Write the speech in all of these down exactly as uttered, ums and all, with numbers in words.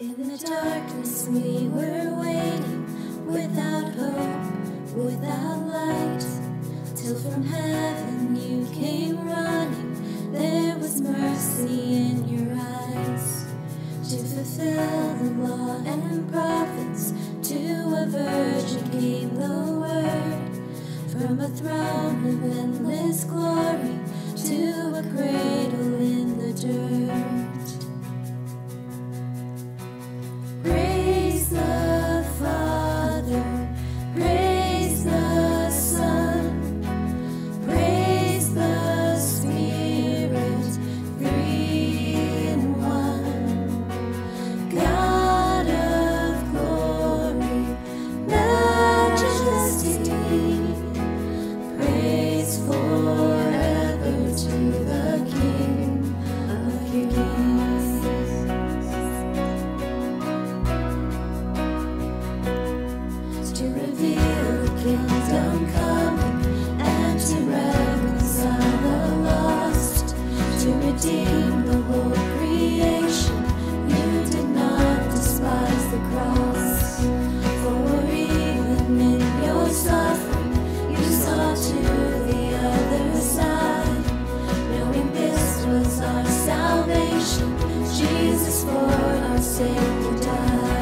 In the darkness we were waiting, without hope, without light, till from heaven you came running. There was mercy in your eyes, to fulfill the law and prophets. To a virgin came the word, from a throne of endless glory to a cradle in the dirt. Praise the Father, praise the Son, praise the Spirit, three in one. God of glory, majesty, praise forever to the King of Kings. To reveal the kingdom coming, and to reconcile the lost, to redeem the whole creation. You did not despise the cross, for even in your suffering you saw to the other side, knowing this was our salvation. Jesus, for our sake you died.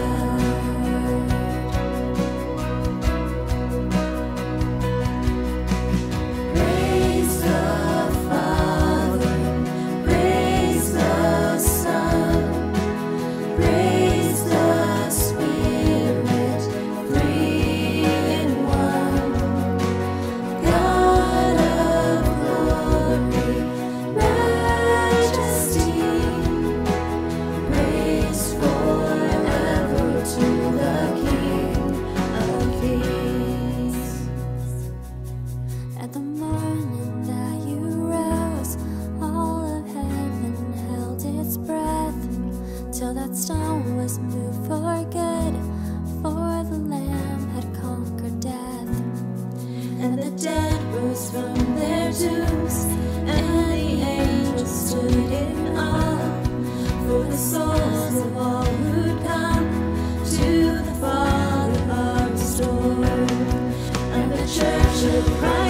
At the morning that you rose, all of heaven held its breath, till that stone was moved for good, for the Lamb had conquered death. And the dead rose from their tombs, and the angels stood in awe, for the souls of all who'd come to the Father are restored. And the church of Christ